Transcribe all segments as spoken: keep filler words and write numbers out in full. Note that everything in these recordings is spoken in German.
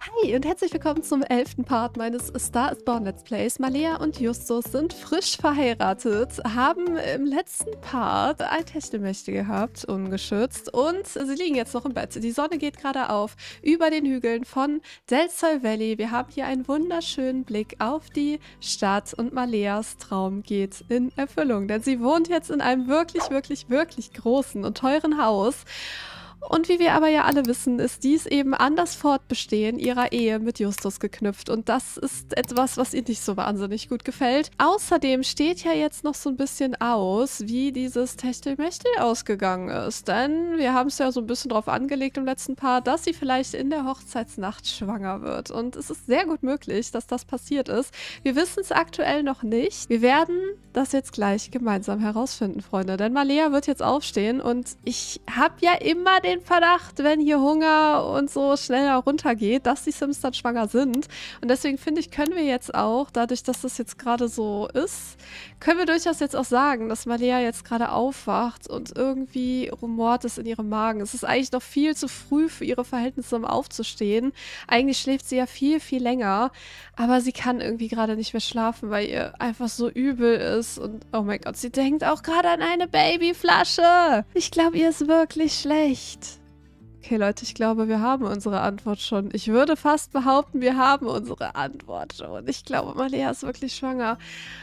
Hi und herzlich willkommen zum elften Part meines Star is Born Let's Plays. Malea und Justus sind frisch verheiratet, haben im letzten Part ein Techtelmechtel gehabt, ungeschützt, und sie liegen jetzt noch im Bett. Die Sonne geht gerade auf über den Hügeln von Del Sol Valley. Wir haben hier einen wunderschönen Blick auf die Stadt und Maleas Traum geht in Erfüllung, denn sie wohnt jetzt in einem wirklich, wirklich, wirklich großen und teuren Haus. Und wie wir aber ja alle wissen, ist dies eben an das Fortbestehen ihrer Ehe mit Justus geknüpft. Und das ist etwas, was ihr nicht so wahnsinnig gut gefällt. Außerdem steht ja jetzt noch so ein bisschen aus, wie dieses Techtelmechtel ausgegangen ist. Denn wir haben es ja so ein bisschen drauf angelegt im letzten Part, dass sie vielleicht in der Hochzeitsnacht schwanger wird. Und es ist sehr gut möglich, dass das passiert ist. Wir wissen es aktuell noch nicht. Wir werden das jetzt gleich gemeinsam herausfinden, Freunde. Denn Malea wird jetzt aufstehen und ich habe ja immer den Verdacht, wenn hier Hunger und so schneller runtergeht, dass die Sims dann schwanger sind. Und deswegen finde ich, können wir jetzt auch, dadurch, dass das jetzt gerade so ist, können wir durchaus jetzt auch sagen, dass Malea jetzt gerade aufwacht und irgendwie rumort es in ihrem Magen. Es ist eigentlich noch viel zu früh für ihre Verhältnisse, um aufzustehen. Eigentlich schläft sie ja viel, viel länger, aber sie kann irgendwie gerade nicht mehr schlafen, weil ihr einfach so übel ist. Und oh mein Gott, sie denkt auch gerade an eine Babyflasche. Ich glaube, ihr ist wirklich schlecht. Okay, Leute, ich glaube, wir haben unsere Antwort schon. Ich würde fast behaupten, wir haben unsere Antwort schon. Ich glaube, Malea ist wirklich schwanger.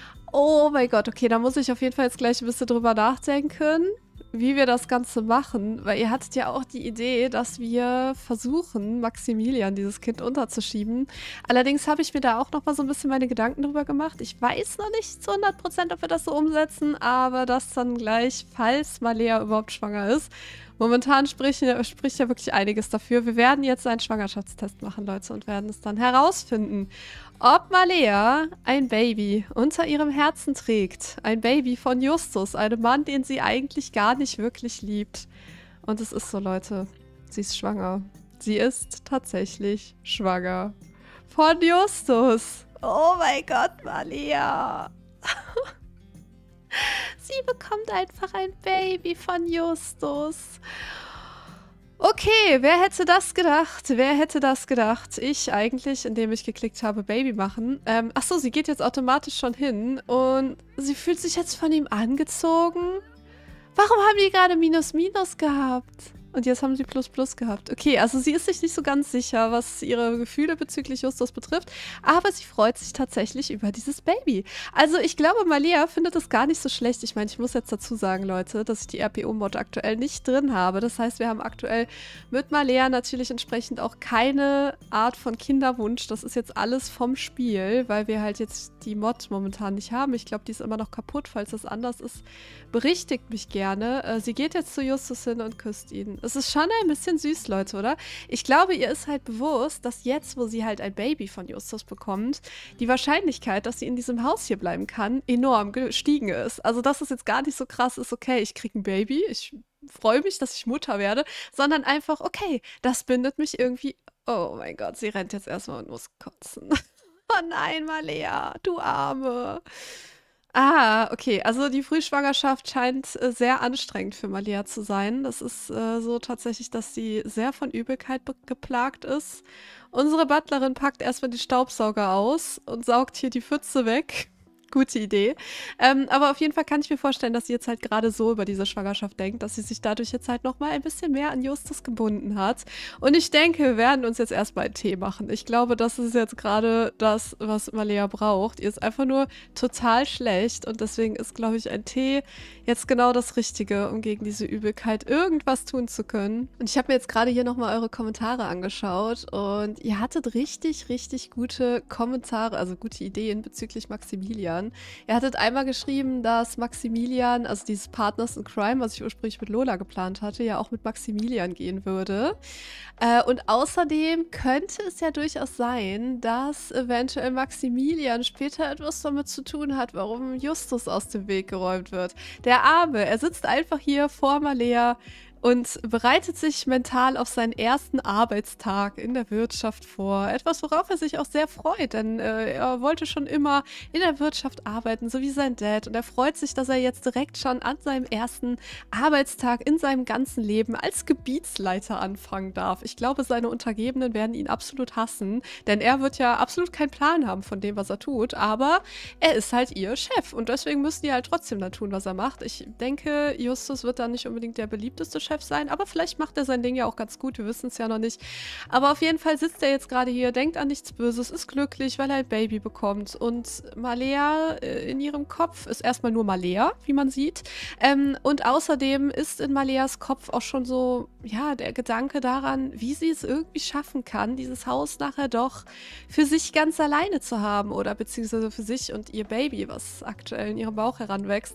Oh mein Gott, okay, da muss ich auf jeden Fall jetzt gleich ein bisschen drüber nachdenken, wie wir das Ganze machen. Weil ihr hattet ja auch die Idee, dass wir versuchen, Maximilian, dieses Kind, unterzuschieben. Allerdings habe ich mir da auch noch mal so ein bisschen meine Gedanken drüber gemacht. Ich weiß noch nicht zu hundert Prozent, ob wir das so umsetzen, aber das dann gleich, falls Malea überhaupt schwanger ist. Momentan spricht, spricht ja wirklich einiges dafür. Wir werden jetzt einen Schwangerschaftstest machen, Leute, und werden es dann herausfinden, ob Malea ein Baby unter ihrem Herzen trägt. Ein Baby von Justus, einem Mann, den sie eigentlich gar nicht wirklich liebt. Und es ist so, Leute, sie ist schwanger. Sie ist tatsächlich schwanger von Justus. Oh mein Gott, Malea. Sie bekommt einfach ein Baby von Justus. Okay, wer hätte das gedacht? Wer hätte das gedacht? Ich eigentlich, indem ich geklickt habe, Baby machen. Ähm, achso, sie geht jetzt automatisch schon hin und sie fühlt sich jetzt von ihm angezogen. Warum haben die gerade Minus Minus gehabt? Und jetzt haben sie Plus Plus gehabt. Okay, also sie ist sich nicht so ganz sicher, was ihre Gefühle bezüglich Justus betrifft, aber sie freut sich tatsächlich über dieses Baby. Also ich glaube, Malea findet es gar nicht so schlecht. Ich meine, ich muss jetzt dazu sagen, Leute, dass ich die R P O-Mod aktuell nicht drin habe. Das heißt, wir haben aktuell mit Malea natürlich entsprechend auch keine Art von Kinderwunsch. Das ist jetzt alles vom Spiel, weil wir halt jetzt die Mod momentan nicht haben. Ich glaube, die ist immer noch kaputt. Falls das anders ist, berichtigt mich gerne. Äh, sie geht jetzt zu Justus hin und küsst ihn. Es ist schon ein bisschen süß, Leute, oder? Ich glaube, ihr ist halt bewusst, dass jetzt, wo sie halt ein Baby von Justus bekommt, die Wahrscheinlichkeit, dass sie in diesem Haus hier bleiben kann, enorm gestiegen ist. Also, dass es jetzt gar nicht so krass ist, okay, ich kriege ein Baby, ich freue mich, dass ich Mutter werde, sondern einfach, okay, das bindet mich irgendwie. Oh mein Gott, sie rennt jetzt erstmal und muss kotzen. Oh nein, Malea, du Arme. Ah, okay. Also die Frühschwangerschaft scheint äh, sehr anstrengend für Malea zu sein. Das ist äh, so tatsächlich, dass sie sehr von Übelkeit geplagt ist. Unsere Butlerin packt erstmal die Staubsauger aus und saugt hier die Pfütze weg. Gute Idee. Ähm, aber auf jeden Fall kann ich mir vorstellen, dass sie jetzt halt gerade so über diese Schwangerschaft denkt, dass sie sich dadurch jetzt halt nochmal ein bisschen mehr an Justus gebunden hat. Und ich denke, wir werden uns jetzt erstmal einen Tee machen. Ich glaube, das ist jetzt gerade das, was Malea braucht. Ihr ist einfach nur total schlecht und deswegen ist, glaube ich, ein Tee jetzt genau das Richtige, um gegen diese Übelkeit irgendwas tun zu können. Und ich habe mir jetzt gerade hier nochmal eure Kommentare angeschaut und ihr hattet richtig, richtig gute Kommentare, also gute Ideen bezüglich Maximilian. Ihr hattet einmal geschrieben, dass Maximilian, also dieses Partners in Crime, was ich ursprünglich mit Lola geplant hatte, ja auch mit Maximilian gehen würde. Äh, und außerdem könnte es ja durchaus sein, dass eventuell Maximilian später etwas damit zu tun hat, warum Justus aus dem Weg geräumt wird. Der Arme, er sitzt einfach hier vor Malea und bereitet sich mental auf seinen ersten Arbeitstag in der Wirtschaft vor. Etwas, worauf er sich auch sehr freut, denn äh, er wollte schon immer in der Wirtschaft arbeiten, so wie sein Dad. Und er freut sich, dass er jetzt direkt schon an seinem ersten Arbeitstag in seinem ganzen Leben als Gebietsleiter anfangen darf. Ich glaube, seine Untergebenen werden ihn absolut hassen, denn er wird ja absolut keinen Plan haben von dem, was er tut, aber er ist halt ihr Chef und deswegen müssen die halt trotzdem dann tun, was er macht. Ich denke, Justus wird da nicht unbedingt der beliebteste Chef sein, aber vielleicht macht er sein Ding ja auch ganz gut, wir wissen es ja noch nicht. Aber auf jeden Fall sitzt er jetzt gerade hier, denkt an nichts Böses, ist glücklich, weil er ein Baby bekommt und Malea äh, in ihrem Kopf ist erstmal nur Malea, wie man sieht. Ähm, und außerdem ist in Maleas Kopf auch schon so, ja, der Gedanke daran, wie sie es irgendwie schaffen kann, dieses Haus nachher doch für sich ganz alleine zu haben oder beziehungsweise für sich und ihr Baby, was aktuell in ihrem Bauch heranwächst.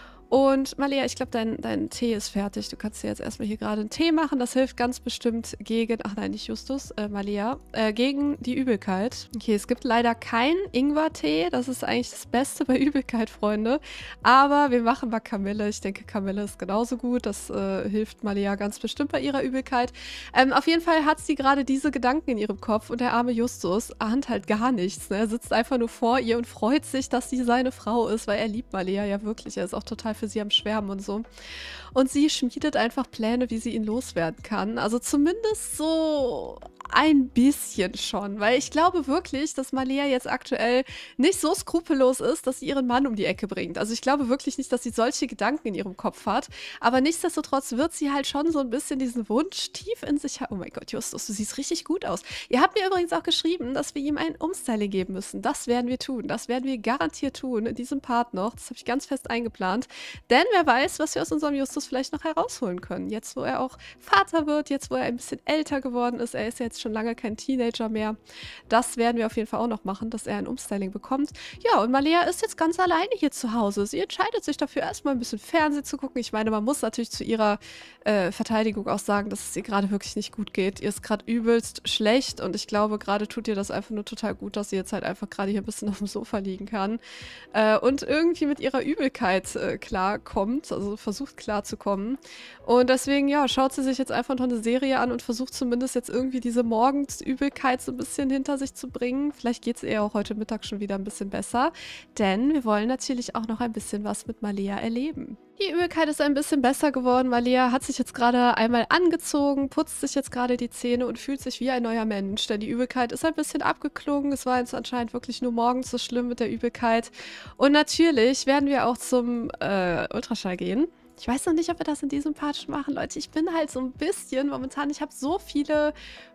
Und Malea, ich glaube, dein, dein Tee ist fertig. Du kannst dir jetzt erstmal hier gerade einen Tee machen. Das hilft ganz bestimmt gegen, ach nein, nicht Justus, äh, Malea, äh, gegen die Übelkeit. Okay, es gibt leider keinen Ingwertee. Das ist eigentlich das Beste bei Übelkeit, Freunde. Aber wir machen mal Kamille. Ich denke, Kamille ist genauso gut. Das äh, hilft Malea ganz bestimmt bei ihrer Übelkeit. Ähm, auf jeden Fall hat sie gerade diese Gedanken in ihrem Kopf und der arme Justus ahnt halt gar nichts. Ne? Er sitzt einfach nur vor ihr und freut sich, dass sie seine Frau ist, weil er liebt Malea ja wirklich. Er ist auch total für sie am Schwärmen und so. Und sie schmiedet einfach Pläne, wie sie ihn loswerden kann. Also zumindest so ein bisschen schon, weil ich glaube wirklich, dass Malea jetzt aktuell nicht so skrupellos ist, dass sie ihren Mann um die Ecke bringt. Also ich glaube wirklich nicht, dass sie solche Gedanken in ihrem Kopf hat, aber nichtsdestotrotz wird sie halt schon so ein bisschen diesen Wunsch tief in sich haben. Oh mein Gott, Justus, du siehst richtig gut aus. Ihr habt mir übrigens auch geschrieben, dass wir ihm ein Umstyling geben müssen. Das werden wir tun. Das werden wir garantiert tun in diesem Part noch. Das habe ich ganz fest eingeplant. Denn wer weiß, was wir aus unserem Justus vielleicht noch herausholen können. Jetzt, wo er auch Vater wird, jetzt, wo er ein bisschen älter geworden ist. Er ist ja jetzt schon lange kein Teenager mehr. Das werden wir auf jeden Fall auch noch machen, dass er ein Umstyling bekommt. Ja, und Malea ist jetzt ganz alleine hier zu Hause. Sie entscheidet sich dafür, erstmal ein bisschen Fernsehen zu gucken. Ich meine, man muss natürlich zu ihrer äh, Verteidigung auch sagen, dass es ihr gerade wirklich nicht gut geht. Ihr ist gerade übelst schlecht und ich glaube, gerade tut ihr das einfach nur total gut, dass sie jetzt halt einfach gerade hier ein bisschen auf dem Sofa liegen kann äh, und irgendwie mit ihrer Übelkeit äh, klarkommt, also versucht klarzukommen. Und deswegen, ja, schaut sie sich jetzt einfach noch eine Serie an und versucht zumindest jetzt irgendwie diese Morgensübelkeit so ein bisschen hinter sich zu bringen. Vielleicht geht es ihr auch heute Mittag schon wieder ein bisschen besser, denn wir wollen natürlich auch noch ein bisschen was mit Malea erleben. Die Übelkeit ist ein bisschen besser geworden. Malea hat sich jetzt gerade einmal angezogen, putzt sich jetzt gerade die Zähne und fühlt sich wie ein neuer Mensch. Denn die Übelkeit ist ein bisschen abgeklungen. Es war jetzt anscheinend wirklich nur morgens so schlimm mit der Übelkeit. Und natürlich werden wir auch zum äh, Ultraschall gehen. Ich weiß noch nicht, ob wir das in diesem Part schon machen, Leute. Ich bin halt so ein bisschen momentan, ich habe so viele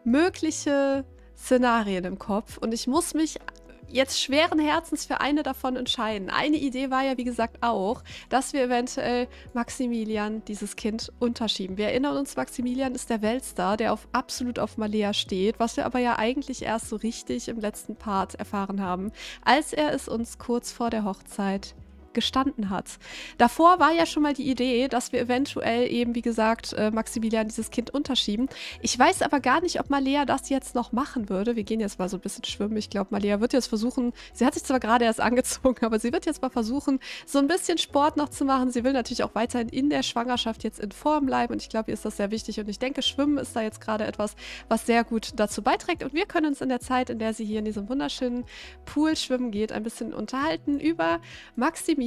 mögliche Szenarien im Kopf und ich muss mich jetzt schweren Herzens für eine davon entscheiden. Eine Idee war ja, wie gesagt, auch, dass wir eventuell Maximilian, dieses Kind, unterschieben. Wir erinnern uns, Maximilian ist der Weltstar, der auf, absolut auf Malea steht, was wir aber ja eigentlich erst so richtig im letzten Part erfahren haben, als er es uns kurz vor der Hochzeit gestanden hat. Davor war ja schon mal die Idee, dass wir eventuell eben, wie gesagt, äh, Maximilian dieses Kind unterschieben. Ich weiß aber gar nicht, ob Malea das jetzt noch machen würde. Wir gehen jetzt mal so ein bisschen schwimmen. Ich glaube, Malea wird jetzt versuchen, sie hat sich zwar gerade erst angezogen, aber sie wird jetzt mal versuchen, so ein bisschen Sport noch zu machen. Sie will natürlich auch weiterhin in der Schwangerschaft jetzt in Form bleiben und ich glaube, ihr ist das sehr wichtig und ich denke, Schwimmen ist da jetzt gerade etwas, was sehr gut dazu beiträgt und wir können uns in der Zeit, in der sie hier in diesem wunderschönen Pool schwimmen geht, ein bisschen unterhalten über Maximilian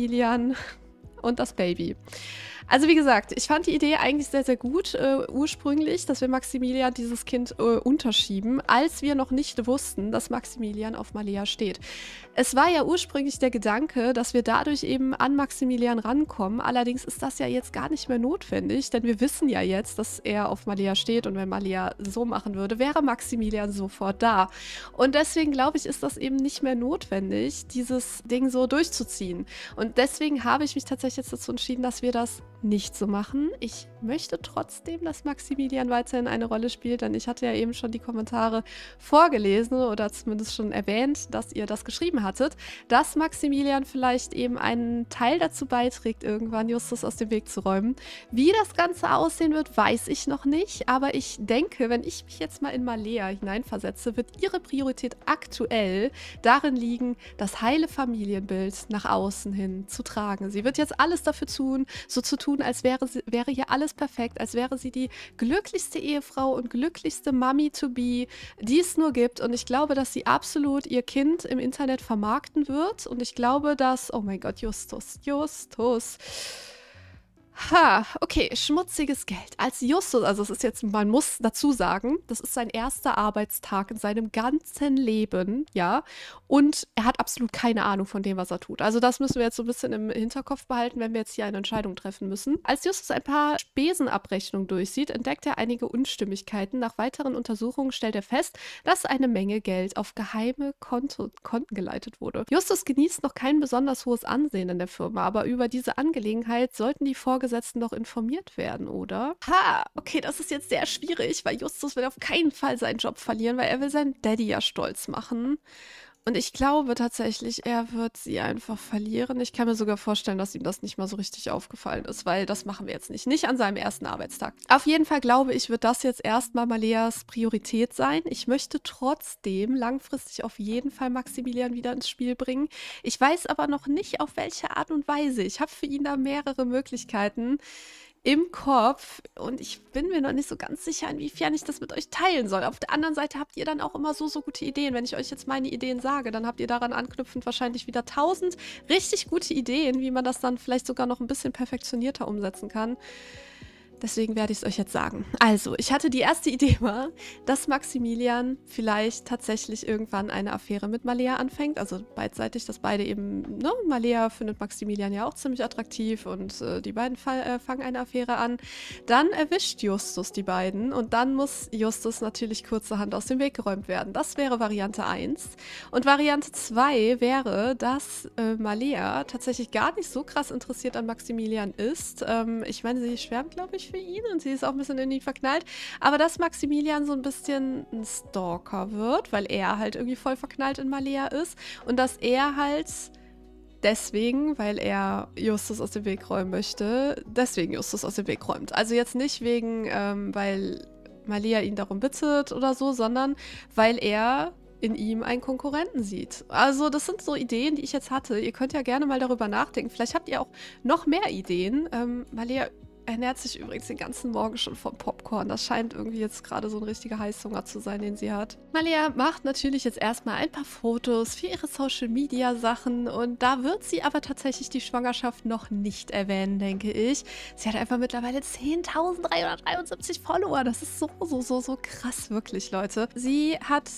und das Baby. Also wie gesagt, ich fand die Idee eigentlich sehr, sehr gut äh, ursprünglich, dass wir Maximilian dieses Kind äh, unterschieben, als wir noch nicht wussten, dass Maximilian auf Malea steht. Es war ja ursprünglich der Gedanke, dass wir dadurch eben an Maximilian rankommen. Allerdings ist das ja jetzt gar nicht mehr notwendig, denn wir wissen ja jetzt, dass er auf Malea steht und wenn Malea so machen würde, wäre Maximilian sofort da. Und deswegen glaube ich, ist das eben nicht mehr notwendig, dieses Ding so durchzuziehen. Und deswegen habe ich mich tatsächlich jetzt dazu entschieden, dass wir das nicht so machen. Ich möchte trotzdem, dass Maximilian weiterhin eine Rolle spielt, denn ich hatte ja eben schon die Kommentare vorgelesen oder zumindest schon erwähnt, dass ihr das geschrieben hattet, dass Maximilian vielleicht eben einen Teil dazu beiträgt, irgendwann Justus aus dem Weg zu räumen. Wie das Ganze aussehen wird, weiß ich noch nicht, aber ich denke, wenn ich mich jetzt mal in Malea hineinversetze, wird ihre Priorität aktuell darin liegen, das heile Familienbild nach außen hin zu tragen. Sie wird jetzt alles dafür tun, so zu tun, als wäre, wäre hier alles perfekt, als wäre sie die glücklichste Ehefrau und glücklichste Mummy-to-be, die es nur gibt. Und ich glaube, dass sie absolut ihr Kind im Internet vermarkten wird. Und ich glaube, dass... Oh mein Gott, Justus, Justus... Ha, okay, schmutziges Geld. Als Justus, also es ist jetzt, man muss dazu sagen, das ist sein erster Arbeitstag in seinem ganzen Leben, ja, und er hat absolut keine Ahnung von dem, was er tut. Also das müssen wir jetzt so ein bisschen im Hinterkopf behalten, wenn wir jetzt hier eine Entscheidung treffen müssen. Als Justus ein paar Spesenabrechnungen durchsieht, entdeckt er einige Unstimmigkeiten. Nach weiteren Untersuchungen stellt er fest, dass eine Menge Geld auf geheime Konto Konten geleitet wurde. Justus genießt noch kein besonders hohes Ansehen in der Firma, aber über diese Angelegenheit sollten die Vorgesetzten doch informiert werden, oder? Ha, okay, das ist jetzt sehr schwierig, weil Justus will auf keinen Fall seinen Job verlieren, weil er will seinen Daddy ja stolz machen. Und ich glaube tatsächlich, er wird sie einfach verlieren. Ich kann mir sogar vorstellen, dass ihm das nicht mal so richtig aufgefallen ist, weil das machen wir jetzt nicht. Nicht an seinem ersten Arbeitstag. Auf jeden Fall glaube ich, wird das jetzt erstmal Maleas Priorität sein. Ich möchte trotzdem langfristig auf jeden Fall Maximilian wieder ins Spiel bringen. Ich weiß aber noch nicht, auf welche Art und Weise. Ich habe für ihn da mehrere Möglichkeiten im Kopf und ich bin mir noch nicht so ganz sicher, inwiefern ich das mit euch teilen soll. Auf der anderen Seite habt ihr dann auch immer so, so gute Ideen. Wenn ich euch jetzt meine Ideen sage, dann habt ihr daran anknüpfend wahrscheinlich wieder tausend richtig gute Ideen, wie man das dann vielleicht sogar noch ein bisschen perfektionierter umsetzen kann. Deswegen werde ich es euch jetzt sagen. Also, ich hatte die erste Idee mal, dass Maximilian vielleicht tatsächlich irgendwann eine Affäre mit Malea anfängt. Also beidseitig, dass beide eben, ne, Malea findet Maximilian ja auch ziemlich attraktiv und äh, die beiden fall, äh, fangen eine Affäre an. Dann erwischt Justus die beiden und dann muss Justus natürlich kurzerhand aus dem Weg geräumt werden. Das wäre Variante eins. Und Variante zwei wäre, dass äh, Malea tatsächlich gar nicht so krass interessiert an Maximilian ist. Ähm, ich meine, sie schwärmt, glaube ich, für ihn und sie ist auch ein bisschen in ihn verknallt. Aber dass Maximilian so ein bisschen ein Stalker wird, weil er halt irgendwie voll verknallt in Malea ist und dass er halt deswegen, weil er Justus aus dem Weg räumen möchte, deswegen Justus aus dem Weg räumt. Also jetzt nicht wegen, ähm, weil Malea ihn darum bittet oder so, sondern weil er in ihm einen Konkurrenten sieht. Also das sind so Ideen, die ich jetzt hatte. Ihr könnt ja gerne mal darüber nachdenken. Vielleicht habt ihr auch noch mehr Ideen. Ähm, Malea ernährt sich übrigens den ganzen Morgen schon vom Popcorn. Das scheint irgendwie jetzt gerade so ein richtiger Heißhunger zu sein, den sie hat. Malea macht natürlich jetzt erstmal ein paar Fotos für ihre Social-Media-Sachen und da wird sie aber tatsächlich die Schwangerschaft noch nicht erwähnen, denke ich. Sie hat einfach mittlerweile zehntausenddreihundertdreiundsiebzig Follower. Das ist so, so, so, so krass, wirklich, Leute. Sie hat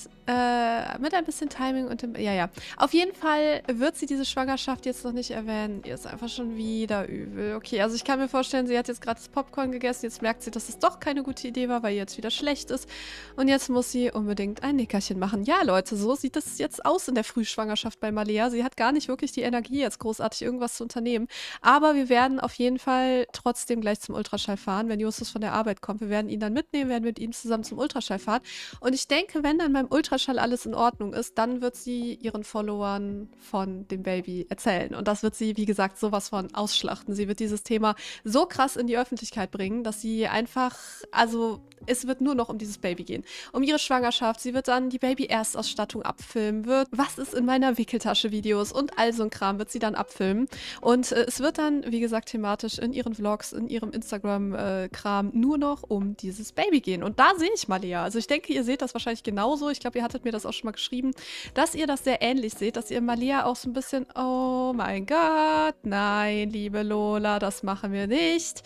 äh, mit ein bisschen Timing und dem... Ja, ja. Auf jeden Fall wird sie diese Schwangerschaft jetzt noch nicht erwähnen. Ihr ist einfach schon wieder übel. Okay, also ich kann mir vorstellen, sie hat jetzt gerade das Popcorn gegessen. Jetzt merkt sie, dass es doch keine gute Idee war, weil ihr jetzt wieder schlecht ist. Und jetzt muss sie unbedingt ein Nickerchen machen. Ja, Leute, so sieht es jetzt aus in der Frühschwangerschaft bei Malea. Sie hat gar nicht wirklich die Energie, jetzt großartig irgendwas zu unternehmen. Aber wir werden auf jeden Fall trotzdem gleich zum Ultraschall fahren, wenn Justus von der Arbeit kommt. Wir werden ihn dann mitnehmen, werden mit ihm zusammen zum Ultraschall fahren. Und ich denke, wenn dann beim Ultraschall alles in Ordnung ist, dann wird sie ihren Followern von dem Baby erzählen. Und das wird sie, wie gesagt, sowas von ausschlachten. Sie wird dieses Thema so krass in die Öffentlichkeit bringen, dass sie einfach, also es wird nur noch um dieses Baby gehen. Um ihre Schwangerschaft. Sie wird dann die Baby-Erstausstattung abfilmen, wird was ist in meiner Wickeltasche Videos und all so ein Kram wird sie dann abfilmen. Und äh, es wird dann, wie gesagt, thematisch in ihren Vlogs, in ihrem Instagram-Kram äh, nur noch um dieses Baby gehen. Und da sehe ich Malea. Also ich denke, ihr seht das wahrscheinlich genauso. Ich glaube, ihr hattet mir das auch schon mal geschrieben, dass ihr das sehr ähnlich seht, dass ihr Malea auch so ein bisschen, oh mein Gott, nein, liebe Lola, das machen wir nicht.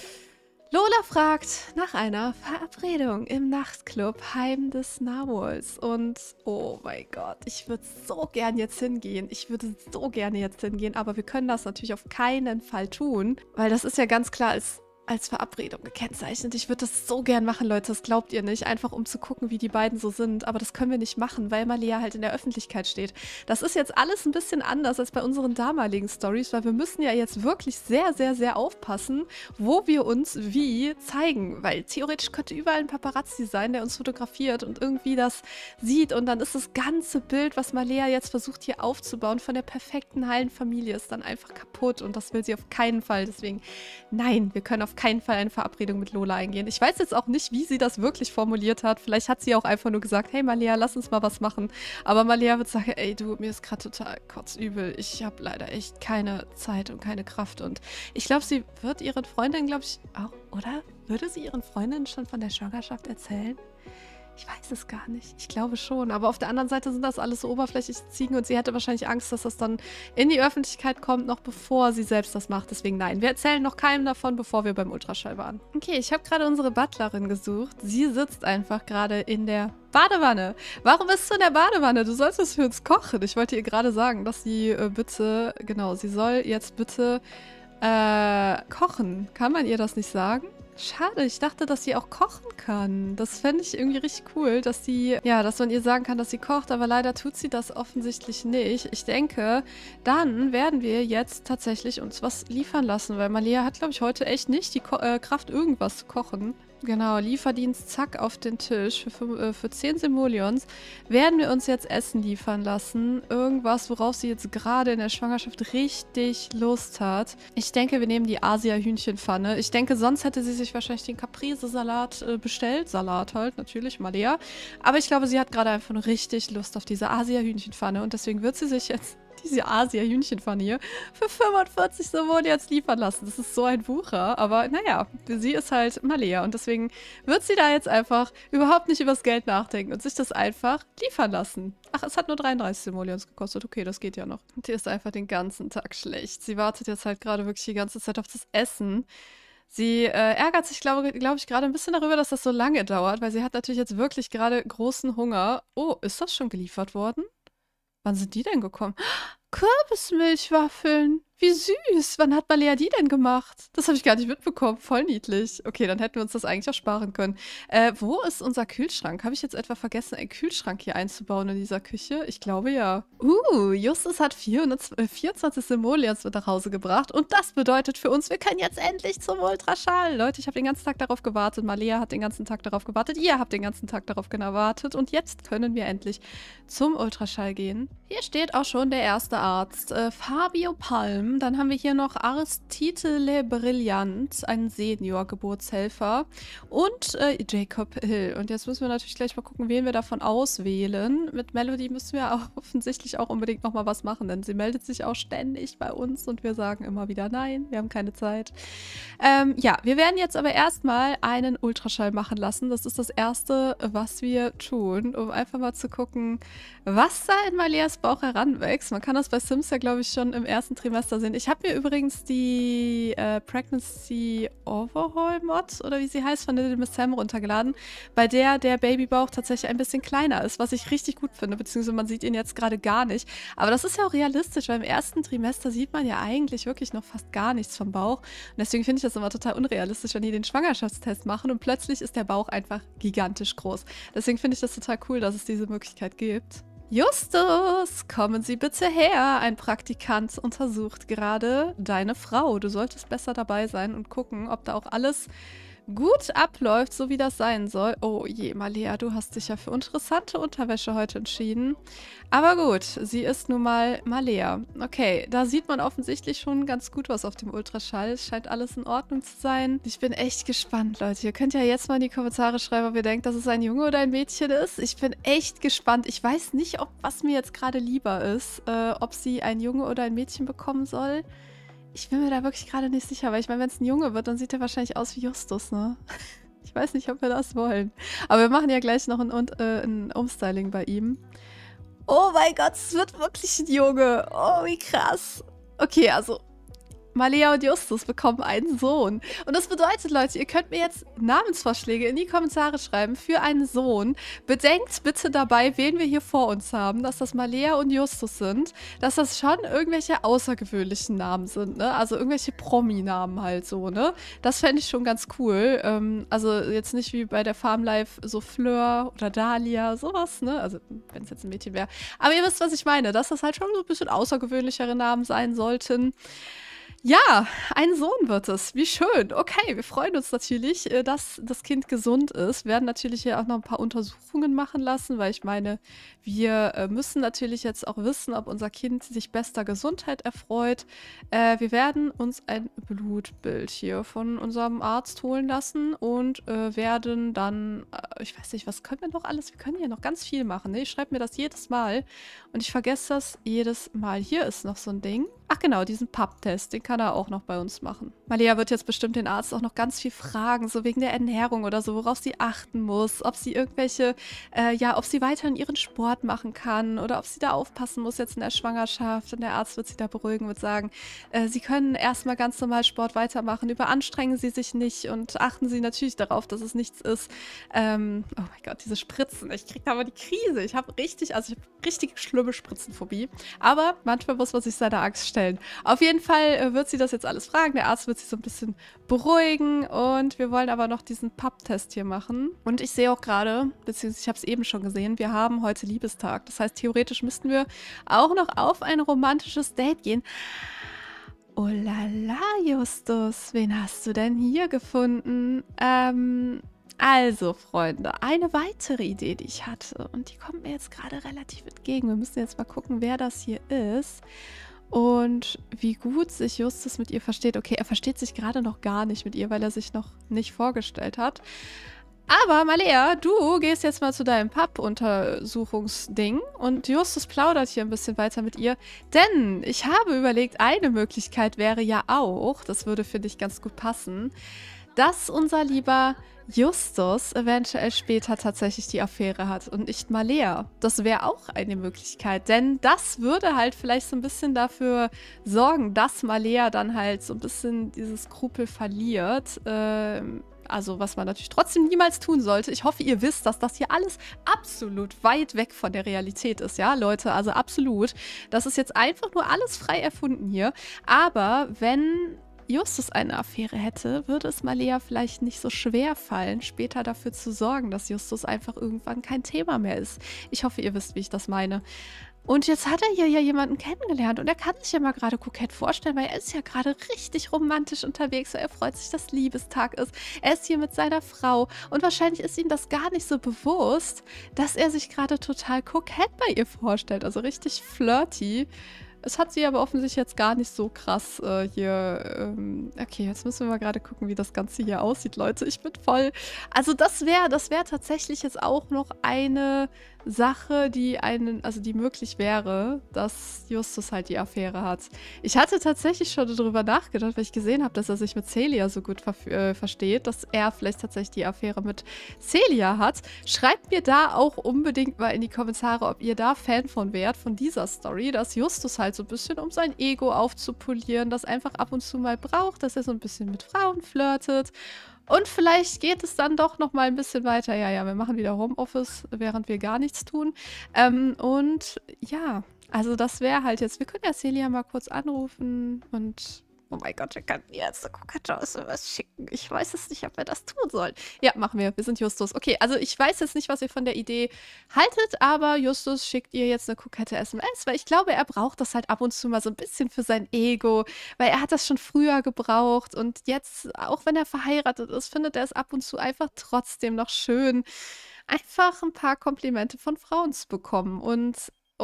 Lola fragt nach einer Verabredung im Nachtclub Heim des Narwhals. Und oh mein Gott, ich würde so gern jetzt hingehen. Ich würde so gerne jetzt hingehen, aber wir können das natürlich auf keinen Fall tun, weil das ist ja ganz klar als als Verabredung gekennzeichnet. Ich würde das so gern machen, Leute, das glaubt ihr nicht. Einfach um zu gucken, wie die beiden so sind. Aber das können wir nicht machen, weil Malea halt in der Öffentlichkeit steht. Das ist jetzt alles ein bisschen anders als bei unseren damaligen Stories, weil wir müssen ja jetzt wirklich sehr, sehr, sehr aufpassen, wo wir uns wie zeigen. Weil theoretisch könnte überall ein Paparazzi sein, der uns fotografiert und irgendwie das sieht. Und dann ist das ganze Bild, was Malea jetzt versucht hier aufzubauen, von der perfekten, heilen Familie, ist dann einfach kaputt. Und das will sie auf keinen Fall. Deswegen, nein, wir können auf auf keinen Fall eine Verabredung mit Lola eingehen. Ich weiß jetzt auch nicht, wie sie das wirklich formuliert hat. Vielleicht hat sie auch einfach nur gesagt, hey Malia, lass uns mal was machen. Aber Malia wird sagen, ey du, mir ist gerade total kotzübel. Ich habe leider echt keine Zeit und keine Kraft. Und ich glaube, sie wird ihren Freundinnen, glaube ich, auch, oder? Würde sie ihren Freundinnen schon von der Schwangerschaft erzählen? Ich weiß es gar nicht. Ich glaube schon. Aber auf der anderen Seite sind das alles so oberflächliche Ziegen und sie hätte wahrscheinlich Angst, dass das dann in die Öffentlichkeit kommt, noch bevor sie selbst das macht. Deswegen nein, wir erzählen noch keinem davon, bevor wir beim Ultraschall waren. Okay, ich habe gerade unsere Butlerin gesucht. Sie sitzt einfach gerade in der Badewanne. Warum bist du in der Badewanne? Du solltest für uns kochen. Ich wollte ihr gerade sagen, dass sie äh, bitte, genau, sie soll jetzt bitte äh, kochen. Kann man ihr das nicht sagen? Schade, ich dachte, dass sie auch kochen kann. Das fände ich irgendwie richtig cool, dass sie, ja, dass man ihr sagen kann, dass sie kocht, aber leider tut sie das offensichtlich nicht. Ich denke, dann werden wir jetzt tatsächlich uns was liefern lassen, weil Malia hat, glaube ich, heute echt nicht die Ko äh, Kraft, irgendwas zu kochen. Genau, Lieferdienst, zack, auf den Tisch. Für, äh, für zehn Simoleons werden wir uns jetzt Essen liefern lassen. Irgendwas, worauf sie jetzt gerade in der Schwangerschaft richtig Lust hat. Ich denke, wir nehmen die Asia-Hühnchenpfanne. Ich denke, sonst hätte sie sich wahrscheinlich den Caprese-Salat äh, bestellt. Salat halt, natürlich, Malia. Aber ich glaube, sie hat gerade einfach nur richtig Lust auf diese Asia-Hühnchenpfanne. Und deswegen wird sie sich jetzt diese Asia-Hühnchenpfanne hier für fünfundvierzig Simoleons liefern lassen. Das ist so ein Wucher, aber naja, sie ist halt Malia und deswegen wird sie da jetzt einfach überhaupt nicht übers Geld nachdenken und sich das einfach liefern lassen. Ach, es hat nur dreiunddreißig Simoleons gekostet. Okay, das geht ja noch. Und die ist einfach den ganzen Tag schlecht. Sie wartet jetzt halt gerade wirklich die ganze Zeit auf das Essen. Sie äh, ärgert sich, glaube glaub ich, gerade ein bisschen darüber, dass das so lange dauert, weil sie hat natürlich jetzt wirklich gerade großen Hunger. Oh, ist das schon geliefert worden? Wann sind die denn gekommen? Kürbismilchwaffeln. Wie süß. Wann hat Malia die denn gemacht? Das habe ich gar nicht mitbekommen. Voll niedlich. Okay, dann hätten wir uns das eigentlich auch sparen können. Äh, wo ist unser Kühlschrank? Habe ich jetzt etwa vergessen, einen Kühlschrank hier einzubauen in dieser Küche? Ich glaube ja. Uh, Justus hat vierhundertvierundzwanzig Simoleons mit nach Hause gebracht. Und das bedeutet für uns, wir können jetzt endlich zum Ultraschall. Leute, ich habe den ganzen Tag darauf gewartet. Malia hat den ganzen Tag darauf gewartet. Ihr habt den ganzen Tag darauf gewartet. Und jetzt können wir endlich zum Ultraschall gehen. Hier steht auch schon der erste Arzt. Äh, Fabio Palm. Dann haben wir hier noch Aristide Brillant, einen Senior-Geburtshelfer. Und äh, Jacob Hill. Und jetzt müssen wir natürlich gleich mal gucken, wen wir davon auswählen. Mit Melody müssen wir auch offensichtlich auch unbedingt nochmal was machen, denn sie meldet sich auch ständig bei uns und wir sagen immer wieder nein, wir haben keine Zeit. Ähm, ja, wir werden jetzt aber erstmal einen Ultraschall machen lassen. Das ist das Erste, was wir tun, um einfach mal zu gucken, was da in Malias Bauch heranwächst. Man kann das bei Sims ja, glaube ich, schon im ersten Trimester sehen. Ich habe mir übrigens die äh, Pregnancy Overhaul Mod, oder wie sie heißt, von der Miss Sam runtergeladen, bei der der Babybauch tatsächlich ein bisschen kleiner ist, was ich richtig gut finde, beziehungsweise man sieht ihn jetzt gerade gar nicht. Aber das ist ja auch realistisch, weil im ersten Trimester sieht man ja eigentlich wirklich noch fast gar nichts vom Bauch. Und deswegen finde ich das immer total unrealistisch, wenn die den Schwangerschaftstest machen und plötzlich ist der Bauch einfach gigantisch groß. Deswegen finde ich das total cool, dass es diese Möglichkeit gibt. Justus, kommen Sie bitte her. Ein Praktikant untersucht gerade deine Frau. Du solltest besser dabei sein und gucken, ob da auch alles gut abläuft, so wie das sein soll. Oh je, Malia, du hast dich ja für interessante Unterwäsche heute entschieden. Aber gut, sie ist nun mal Malia. Okay, da sieht man offensichtlich schon ganz gut was auf dem Ultraschall. Es scheint alles in Ordnung zu sein. Ich bin echt gespannt, Leute. Ihr könnt ja jetzt mal in die Kommentare schreiben, ob ihr denkt, dass es ein Junge oder ein Mädchen ist. Ich bin echt gespannt. Ich weiß nicht, ob was mir jetzt gerade lieber ist. Äh, ob sie ein Junge oder ein Mädchen bekommen soll. Ich bin mir da wirklich gerade nicht sicher, weil ich meine, wenn es ein Junge wird, dann sieht er wahrscheinlich aus wie Justus, ne? Ich weiß nicht, ob wir das wollen. Aber wir machen ja gleich noch ein, äh, ein Umstyling bei ihm. Oh mein Gott, es wird wirklich ein Junge. Oh, wie krass. Okay, also Malia und Justus bekommen einen Sohn. Und das bedeutet, Leute, ihr könnt mir jetzt Namensvorschläge in die Kommentare schreiben für einen Sohn. Bedenkt bitte dabei, wen wir hier vor uns haben, dass das Malia und Justus sind, dass das schon irgendwelche außergewöhnlichen Namen sind, ne? Also irgendwelche Promi-Namen halt so, ne? Das fände ich schon ganz cool. Ähm, also jetzt nicht wie bei der Farm Life so Fleur oder Dahlia, sowas, ne? Also wenn es jetzt ein Mädchen wäre. Aber ihr wisst, was ich meine, dass das halt schon so ein bisschen außergewöhnlichere Namen sein sollten. Ja, ein Sohn wird es. Wie schön. Okay, wir freuen uns natürlich, äh, dass das Kind gesund ist. Wir werden natürlich hier auch noch ein paar Untersuchungen machen lassen, weil ich meine, wir äh, müssen natürlich jetzt auch wissen, ob unser Kind sich bester Gesundheit erfreut. Äh, wir werden uns ein Blutbild hier von unserem Arzt holen lassen und äh, werden dann, äh, ich weiß nicht, was können wir noch alles? Wir können hier noch ganz viel machen. Ne? Ich schreibe mir das jedes Mal und ich vergesse das jedes Mal. Hier ist noch so ein Ding. Ach genau, diesen Pap-Test, den kann er auch noch bei uns machen. Malia wird jetzt bestimmt den Arzt auch noch ganz viel fragen, so wegen der Ernährung oder so, worauf sie achten muss, ob sie irgendwelche, äh, ja, ob sie weiterhin ihren Sport machen kann oder ob sie da aufpassen muss jetzt in der Schwangerschaft. Und der Arzt wird sie da beruhigen, wird sagen, äh, sie können erstmal ganz normal Sport weitermachen, überanstrengen sie sich nicht und achten sie natürlich darauf, dass es nichts ist. Ähm, oh mein Gott, diese Spritzen, ich kriege da aber die Krise. Ich habe richtig, also ich habe richtig schlimme Spritzenphobie. Aber manchmal muss man sich seiner Angst stellen. Auf jeden Fall äh, wird sie das jetzt alles fragen. Der Arzt wird sie so ein bisschen beruhigen und wir wollen aber noch diesen Pap-Test hier machen. Und ich sehe auch gerade, beziehungsweise ich habe es eben schon gesehen, wir haben heute Liebestag. Das heißt, theoretisch müssten wir auch noch auf ein romantisches Date gehen. Oh la la, Justus, wen hast du denn hier gefunden? Ähm... Also, Freunde, eine weitere Idee, die ich hatte, und die kommt mir jetzt gerade relativ entgegen. Wir müssen jetzt mal gucken, wer das hier ist und wie gut sich Justus mit ihr versteht. Okay, er versteht sich gerade noch gar nicht mit ihr, weil er sich noch nicht vorgestellt hat. Aber, Malea, du gehst jetzt mal zu deinem Pap-Untersuchungsding und Justus plaudert hier ein bisschen weiter mit ihr. Denn ich habe überlegt, eine Möglichkeit wäre ja auch, das würde, finde ich, ganz gut passen, dass unser lieber Justus eventuell später tatsächlich die Affäre hat und nicht Malea. Das wäre auch eine Möglichkeit, denn das würde halt vielleicht so ein bisschen dafür sorgen, dass Malea dann halt so ein bisschen dieses Skrupel verliert. Ähm, also was man natürlich trotzdem niemals tun sollte. Ich hoffe, ihr wisst, dass das hier alles absolut weit weg von der Realität ist, ja, Leute, also absolut. Das ist jetzt einfach nur alles frei erfunden hier. Aber wenn Justus eine Affäre hätte, würde es Malea vielleicht nicht so schwer fallen, später dafür zu sorgen, dass Justus einfach irgendwann kein Thema mehr ist. Ich hoffe, ihr wisst, wie ich das meine. Und jetzt hat er hier ja jemanden kennengelernt und er kann sich ja mal gerade kokett vorstellen, weil er ist ja gerade richtig romantisch unterwegs, weil er freut sich, dass Liebestag ist. Er ist hier mit seiner Frau und wahrscheinlich ist ihm das gar nicht so bewusst, dass er sich gerade total kokett bei ihr vorstellt, also richtig flirty. Es hat sie aber offensichtlich jetzt gar nicht so krass äh, hier. Ähm, okay, jetzt müssen wir mal gerade gucken, wie das Ganze hier aussieht, Leute. Ich bin voll. Also das wäre, das wäre tatsächlich jetzt auch noch eine Sache, die einen, also die möglich wäre, dass Justus halt die Affäre hat. Ich hatte tatsächlich schon darüber nachgedacht, weil ich gesehen habe, dass er sich mit Celia so gut ver äh, versteht, dass er vielleicht tatsächlich die Affäre mit Celia hat. Schreibt mir da auch unbedingt mal in die Kommentare, ob ihr da Fan von wärt, von dieser Story, dass Justus halt so ein bisschen, um sein Ego aufzupolieren, das einfach ab und zu mal braucht, dass er so ein bisschen mit Frauen flirtet. Und vielleicht geht es dann doch noch mal ein bisschen weiter. Ja, ja, wir machen wieder Homeoffice, während wir gar nichts tun. Ähm, und ja, also das wäre halt jetzt, wir können ja Celia mal kurz anrufen und oh mein Gott, wir könnten jetzt eine Kokette aus was schicken. Ich weiß es nicht, ob wir das tun sollen. Ja, machen wir. Wir sind Justus. Okay, also ich weiß jetzt nicht, was ihr von der Idee haltet, aber Justus schickt ihr jetzt eine kokette S M S, weil ich glaube, er braucht das halt ab und zu mal so ein bisschen für sein Ego, weil er hat das schon früher gebraucht und jetzt, auch wenn er verheiratet ist, findet er es ab und zu einfach trotzdem noch schön, einfach ein paar Komplimente von Frauen zu bekommen. Und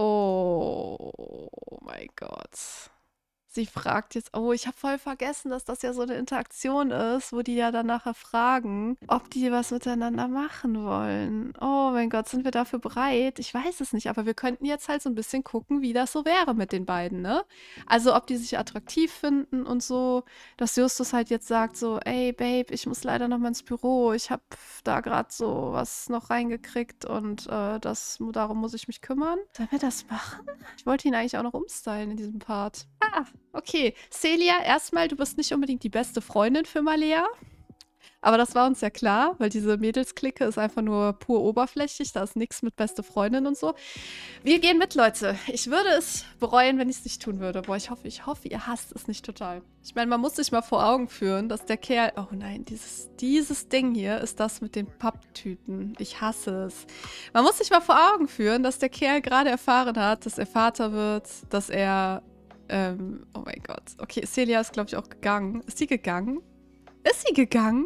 oh mein Gott. Sie fragt jetzt, oh, ich habe voll vergessen, dass das ja so eine Interaktion ist, wo die ja dann nachher fragen, ob die was miteinander machen wollen. Oh mein Gott, sind wir dafür bereit? Ich weiß es nicht, aber wir könnten jetzt halt so ein bisschen gucken, wie das so wäre mit den beiden, ne? Also ob die sich attraktiv finden und so, dass Justus halt jetzt sagt so, ey Babe, ich muss leider noch mal ins Büro, ich habe da gerade so was noch reingekriegt und äh, das, darum muss ich mich kümmern. Sollen wir das machen? Ich wollte ihn eigentlich auch noch umstylen in diesem Part. Ah, okay. Celia, erstmal, du bist nicht unbedingt die beste Freundin für Malea. Aber das war uns ja klar, weil diese Mädelsklicke ist einfach nur pur oberflächlich. Da ist nichts mit beste Freundin und so. Wir gehen mit, Leute. Ich würde es bereuen, wenn ich es nicht tun würde. Boah, ich hoffe, ich hoffe, ihr hasst es nicht total. Ich meine, man muss sich mal vor Augen führen, dass der Kerl... Oh nein, dieses, dieses Ding hier ist das mit den Papptüten. Ich hasse es. Man muss sich mal vor Augen führen, dass der Kerl gerade erfahren hat, dass er Vater wird, dass er Ähm, oh mein Gott. Okay, Celia ist, glaube ich, auch gegangen. Ist sie gegangen? Ist sie gegangen?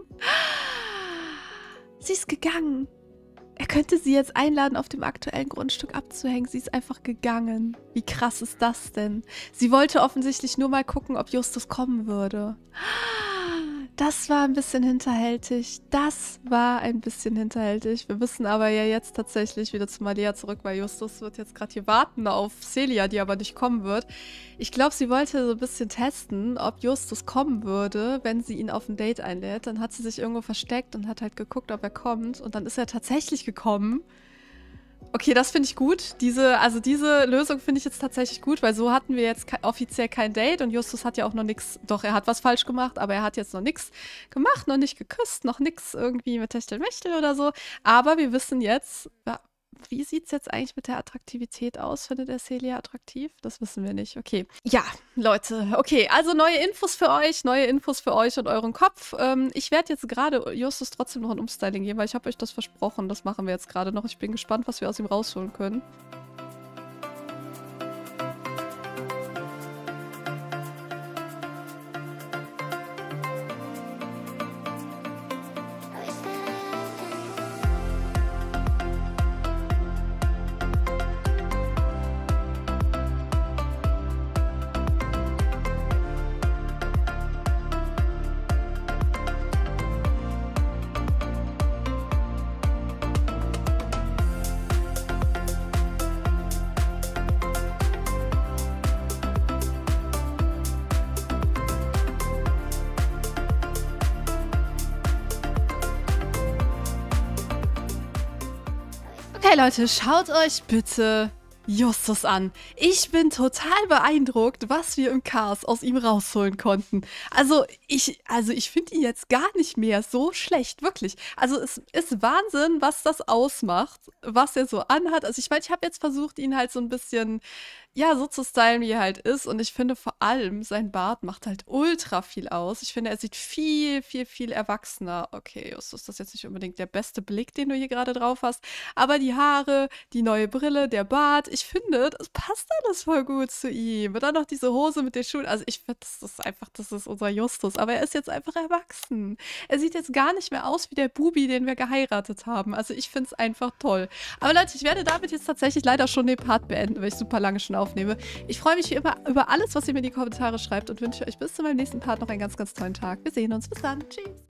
Sie ist gegangen. Er könnte sie jetzt einladen, auf dem aktuellen Grundstück abzuhängen. Sie ist einfach gegangen. Wie krass ist das denn? Sie wollte offensichtlich nur mal gucken, ob Justus kommen würde. Das war ein bisschen hinterhältig. Das war ein bisschen hinterhältig. Wir müssen aber ja jetzt tatsächlich wieder zu Malea zurück, weil Justus wird jetzt gerade hier warten auf Celia, die aber nicht kommen wird. Ich glaube, sie wollte so ein bisschen testen, ob Justus kommen würde, wenn sie ihn auf ein Date einlädt. Dann hat sie sich irgendwo versteckt und hat halt geguckt, ob er kommt. Und dann ist er tatsächlich gekommen. Okay, das finde ich gut. Diese, also diese Lösung finde ich jetzt tatsächlich gut, weil so hatten wir jetzt ke- offiziell kein Date und Justus hat ja auch noch nichts, doch, er hat was falsch gemacht, aber er hat jetzt noch nichts gemacht, noch nicht geküsst, noch nichts irgendwie mit Techtelmechtel oder so. Aber wir wissen jetzt, ja, wie sieht es jetzt eigentlich mit der Attraktivität aus? Findet er Celia attraktiv? Das wissen wir nicht. Okay. Ja, Leute. Okay, also neue Infos für euch, neue Infos für euch und euren Kopf. Ähm, ich werde jetzt gerade Justus trotzdem noch ein Umstyling geben, weil ich habe euch das versprochen. Das machen wir jetzt gerade noch. Ich bin gespannt, was wir aus ihm rausholen können. Okay, Leute, schaut euch bitte Justus an. Ich bin total beeindruckt, was wir im Cast aus ihm rausholen konnten. Also ich, also ich finde ihn jetzt gar nicht mehr so schlecht, wirklich. Also es ist Wahnsinn, was das ausmacht, was er so anhat. Also ich meine, ich habe jetzt versucht, ihn halt so ein bisschen, ja, so zu stylen, wie er halt ist. Und ich finde vor allem, sein Bart macht halt ultra viel aus. Ich finde, er sieht viel, viel, viel erwachsener. Okay, Justus, das ist jetzt nicht unbedingt der beste Blick, den du hier gerade drauf hast. Aber die Haare, die neue Brille, der Bart, ich finde, das passt alles voll gut zu ihm. Und dann noch diese Hose mit den Schuhen. Also ich finde, das ist einfach, das ist unser Justus. Aber er ist jetzt einfach erwachsen. Er sieht jetzt gar nicht mehr aus wie der Bubi, den wir geheiratet haben. Also ich finde es einfach toll. Aber Leute, ich werde damit jetzt tatsächlich leider schon den Part beenden, weil ich super lange schon aufnehme. Ich freue mich wie immer über alles, was ihr mir in die Kommentare schreibt und wünsche euch bis zu meinem nächsten Part noch einen ganz, ganz tollen Tag. Wir sehen uns. Bis dann. Tschüss.